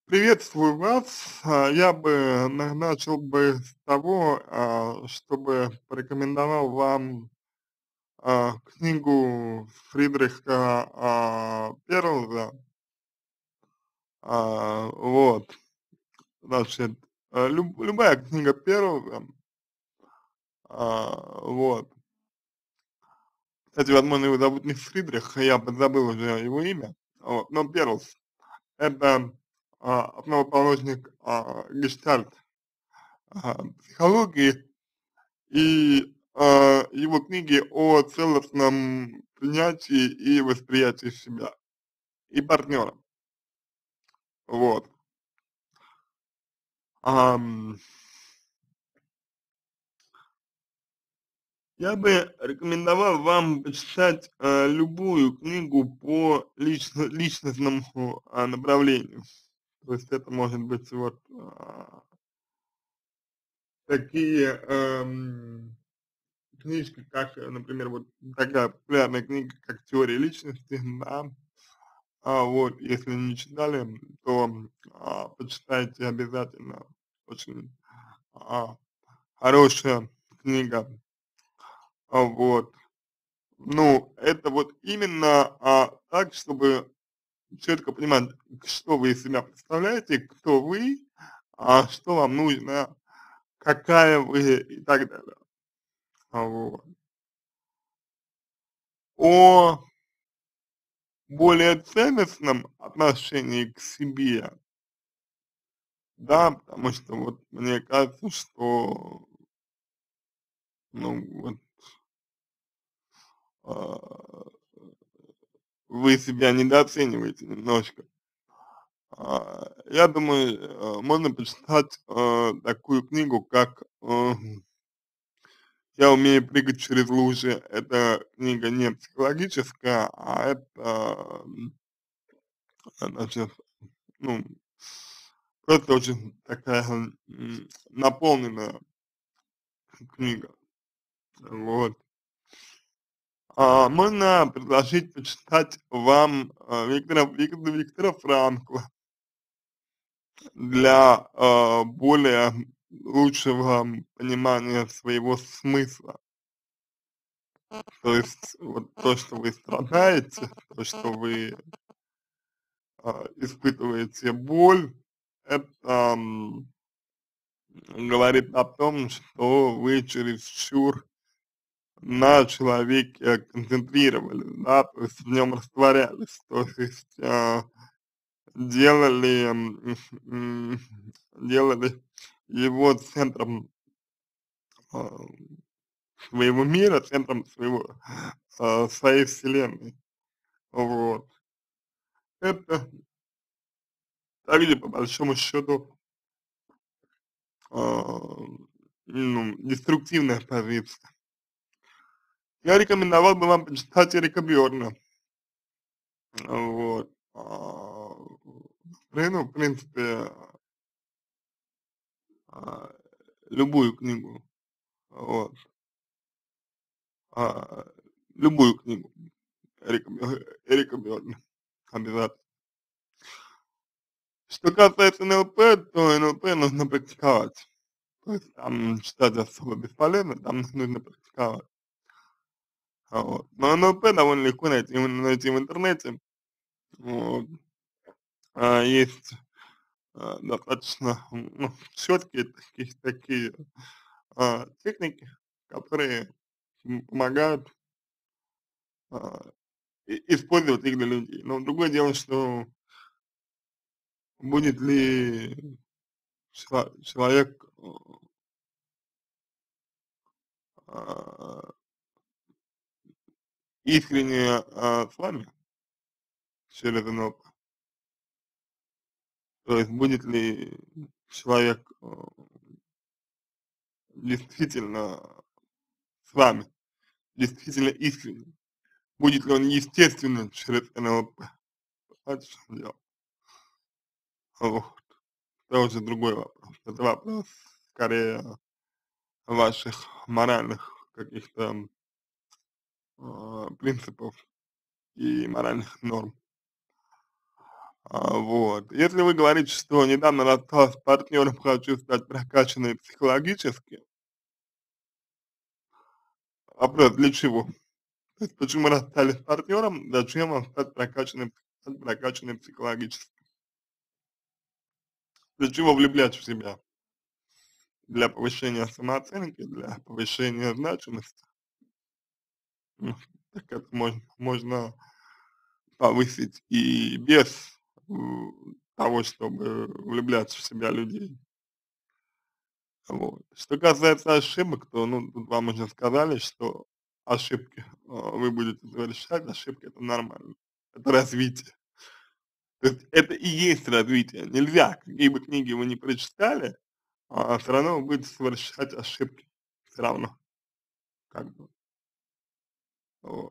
Приветствую вас. Я бы начал бы с того, чтобы порекомендовал вам книгу Фридриха Перлза. Вот, значит, любая книга Перлза, вот. Кстати, возможно, его зовут не Фридрих, я подзабыл уже его имя, вот, но Перлз — это основоположник гештальт психологии. И, его книги о целостном принятии и восприятии себя и партнера. Вот. Ам, я бы рекомендовал вам почитать, любую книгу по личностному, направлению. То есть это может быть вот, такие, книжки, как, например, вот такая популярная книга, как "Теория личности", да. Вот, если не читали, то, почитайте обязательно. Очень, а, хорошая книга. Вот. Ну, это вот именно, так, чтобы четко понимать, что вы из себя представляете, кто вы, что вам нужно, какая вы и так далее. Вот. О более ценностном отношении к себе, да, потому что вот мне кажется, что, ну, вот, а, вы себя недооцениваете немножко. Я думаю, можно почитать, такую книгу, как, "Я умею прыгать через лужи". Эта книга не психологическая, это, значит, ну, просто очень такая, наполненная книга. Вот. Можно предложить почитать вам, Виктора Франкла для, более лучшего понимания своего смысла. То есть вот то, что вы страдаете, то, что вы, испытываете боль, это, говорит о том, что вы чересчур на человеке концентрировались, да, то есть в нем растворялись, то есть, делали, делали его центром, а, своего мира, центром своей вселенной. Вот. Это также, по большому счету, ну, деструктивная позиция. Я рекомендовал бы вам почитать Эрика Бёрна. Вот. Ну, в принципе, а, любую книгу, вот, а, любую книгу Эрика Бёрна обязательно. Что касается НЛП, то НЛП нужно практиковать. То есть там читать особо бесполезно, там нужно практиковать. Вот. Но НЛП довольно легко найти в интернете. Вот. Есть, достаточно, ну, четкие такие, техники, которые, помогают, а, использовать их для людей. Но другое дело, что будет ли человек, а, искренне, с вами через НЛП. То есть будет ли человек, действительно с вами, действительно искренне, будет ли он естественным через НЛП. Вот в чём дело. Вот. Это уже другой вопрос. Это вопрос скорее ваших моральных каких-то, принципов и моральных норм. Вот. Если вы говорите, что недавно рассталась с партнером, хочу стать прокачанной психологически, вопрос для чего? То есть почему расстались с партнером, зачем вам стать прокачанной психологически? Для чего влюбляться в себя? Для повышения самооценки, для повышения значимости? Ну, так это можно повысить и без того, чтобы влюбляться в себя людей. Вот. Что касается ошибок, то, ну, тут вам уже сказали, что ошибки вы будете совершать, ошибки это нормально, это развитие. То есть это и есть развитие. Нельзя, какие бы книги вы ни прочитали, все равно вы будете совершать ошибки. Все равно, как бы, вот.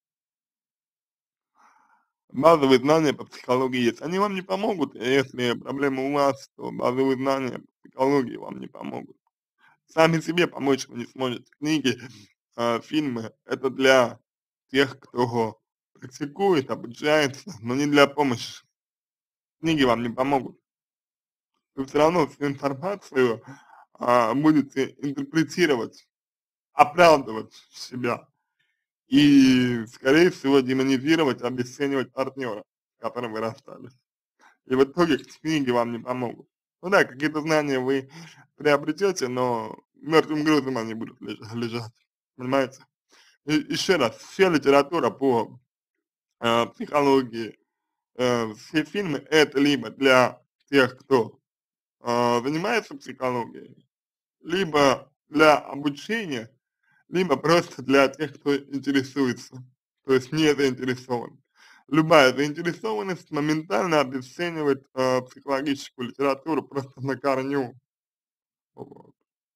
Базовые знания по психологии есть. Они вам не помогут, если проблема у вас, то базовые знания по психологии вам не помогут. Сами себе помочь вы не сможете. Книги, фильмы — это для тех, кто практикует, обучается, но не для помощи. Книги вам не помогут. Вы все равно всю информацию, будете интерпретировать, оправдывать себя и, скорее всего, демонизировать, обесценивать партнера, с которым вы расстались. И в итоге книги вам не помогут. Ну да, какие-то знания вы приобретете, но мертвым грузом они будут лежать, понимаете? И еще раз, вся литература по психологии, все фильмы — это либо для тех, кто занимается психологией, либо для обучения, либо просто для тех, кто интересуется, то есть не заинтересован. Любая заинтересованность моментально обесценивает психологическую литературу просто на корню. Вот.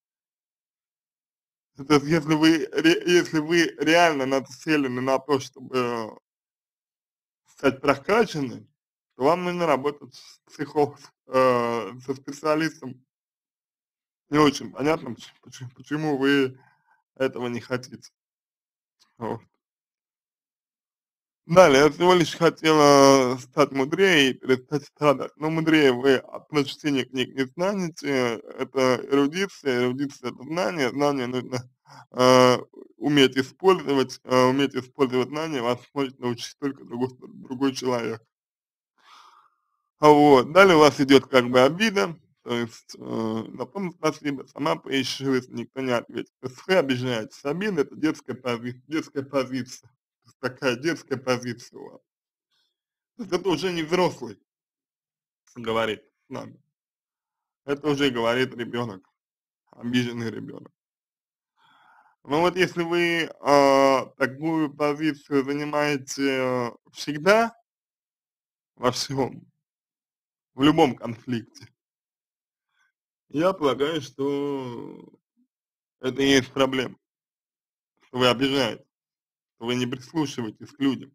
То есть если вы реально нацелены на то, чтобы стать прокачанным, то вам нужно работать с со специалистом. Не очень понятно, почему вы этого не хотите. Вот. Далее, я всего лишь хотела стать мудрее и перестать страдать. Но мудрее вы от прочтения книг не станете. Это эрудиция, эрудиция — это знание, знание нужно э, уметь использовать знания вас может научить только другой человек. Вот. Далее у вас идет как бы обида, то есть на том спасибо, сама поищи, если никто не ответит. То есть вы обижаетесь. Обида — это детская позиция. То есть такая детская позиция у вас. То есть это уже не взрослый говорит с нами. Это уже говорит ребенок, обиженный ребенок. Но вот если вы такую позицию занимаете всегда, во всем, в любом конфликте, я полагаю, что это и есть проблема, что вы обижаете, что вы не прислушиваетесь к людям.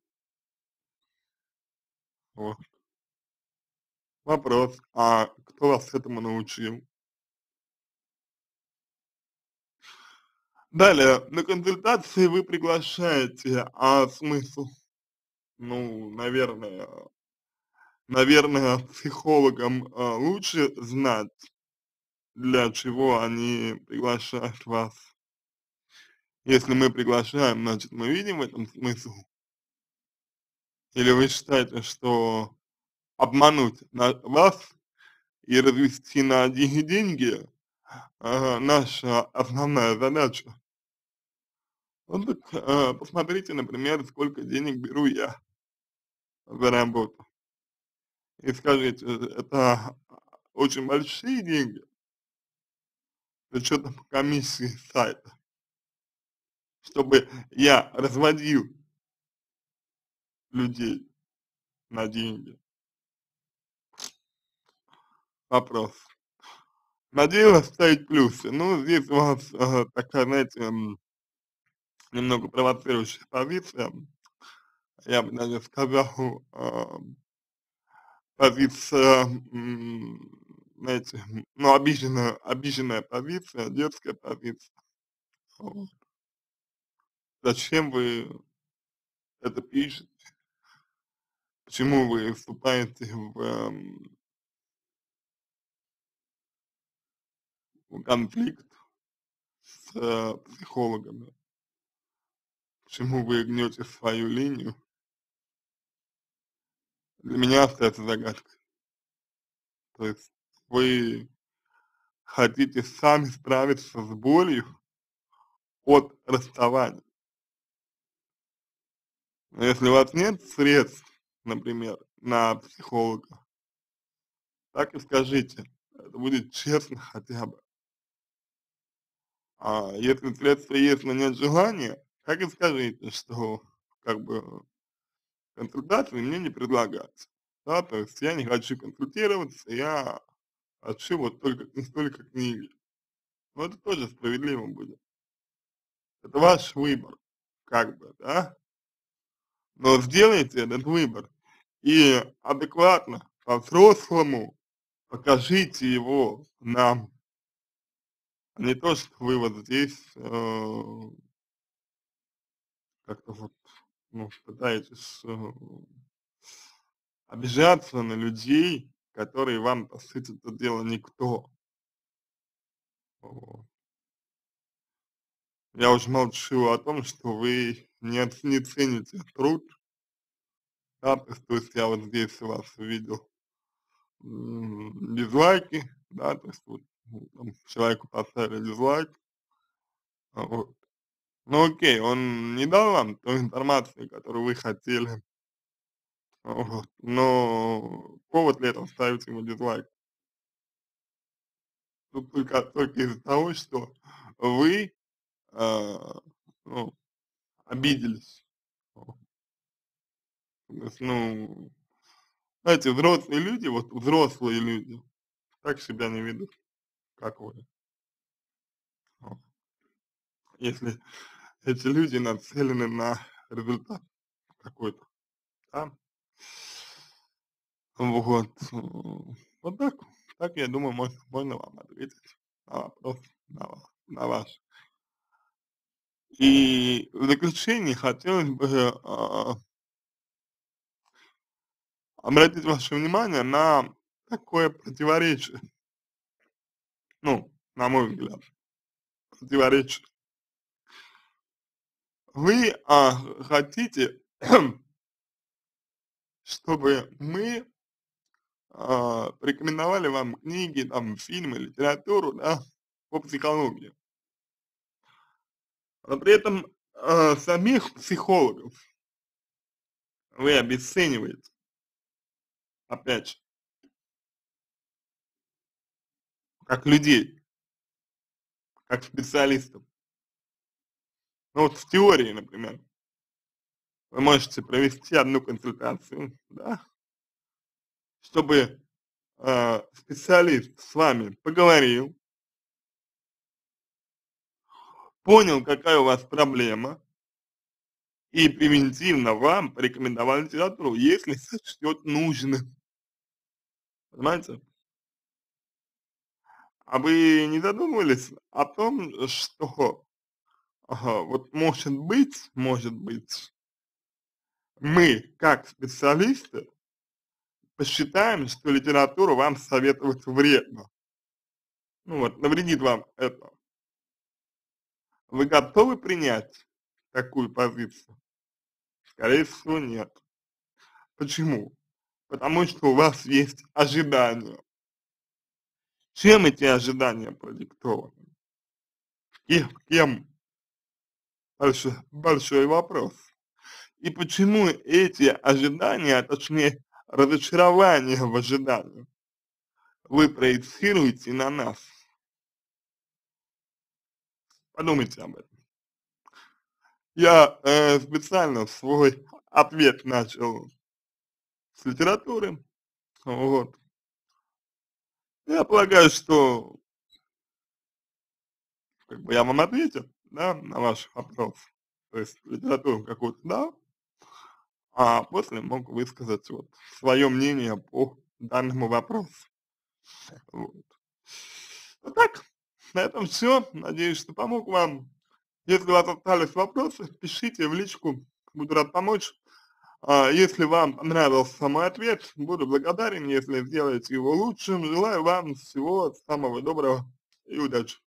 Вот. Вопрос, а кто вас этому научил? Далее, на консультации вы приглашаете, а смысл? Ну, наверное, психологам лучше знать, для чего они приглашают вас. Если мы приглашаем, значит, мы видим в этом смысл. Или вы считаете, что обмануть вас и развести на одни деньги наша основная задача? Ну так посмотрите, например, сколько денег беру я за работу. И скажите, это очень большие деньги, с учетом комиссии сайта, чтобы я разводил людей на деньги. Вопрос. Надеюсь оставить плюсы. Ну, здесь у вас такая, знаете, немного провоцирующая позиция. Я бы даже сказал, позиция, знаете, ну, обиженная позиция, детская позиция. Вот. Зачем вы это пишете? почему вы вступаете в конфликт с психологами, почему вы гнете свою линию, для меня остается загадкой. То есть вы хотите сами справиться с болью от расставания. Но если у вас нет средств, например, на психолога, так и скажите, это будет честно хотя бы. А если средства есть, но нет желания, так и скажите, что как бы консультации мне не предлагается. Да, то есть я не хочу консультироваться, я хочу вот только книги. Но это тоже справедливо будет. Это ваш выбор, как бы, да? Но сделайте этот выбор и адекватно, по-взрослому покажите его нам, а не то, что вы вот здесь как-то вот, ну, пытаетесь обижаться на людей, которые вам, по сути это дела, никто. Вот. Я уже молчу о том, что вы не цените труд, да, то есть я вот здесь у вас увидел дизлайки, да, то есть вот там человеку поставили дизлайк, вот. Ну окей, он не дал вам той информации, которую вы хотели, вот, но повод ли это ставить ему дизлайк? Тут только из-за того, что вы, ну, обиделись. Вот. То есть, ну, знаете, взрослые люди, вот взрослые люди так себя не ведут, как вы. Вот. Если эти люди нацелены на результат какой-то, да. Вот, вот так я думаю, можно вам ответить на вопрос, на ваш. И в заключение хотелось бы обратить ваше внимание на такое противоречие, ну, на мой взгляд, противоречие. Вы хотите, чтобы мы порекомендовали вам книги, там, фильмы, литературу, да, по психологии. Но при этом самих психологов вы обесцениваете, опять же, как людей, как специалистов. Ну вот в теории, например, вы можете провести одну консультацию, да, чтобы специалист с вами поговорил, понял, какая у вас проблема, и превентивно вам порекомендовал литературу, если сочтет нужным. Понимаете? А вы не задумывались о том, что вот может быть, мы, как специалисты, посчитаем, что литературу вам советовать вредно. Ну вот, навредит вам это. Вы готовы принять такую позицию? Скорее всего, нет. Почему? Потому что у вас есть ожидания. Чем эти ожидания продиктованы? Кем? Большой вопрос. И почему эти ожидания, а точнее разочарование в ожиданиях, вы проецируете на нас? Подумайте об этом. Я специально свой ответ начал с литературы, вот. Я полагаю, что как бы я вам ответил, да, на ваш вопрос. То есть литературу какую-то дал, а после мог высказать вот свое мнение по данному вопросу. Вот. Вот так, на этом все. Надеюсь, что помог вам. Если у вас остались вопросы, пишите в личку, буду рад помочь. Если вам понравился мой ответ, буду благодарен, если сделаете его лучшим. Желаю вам всего самого доброго и удачи.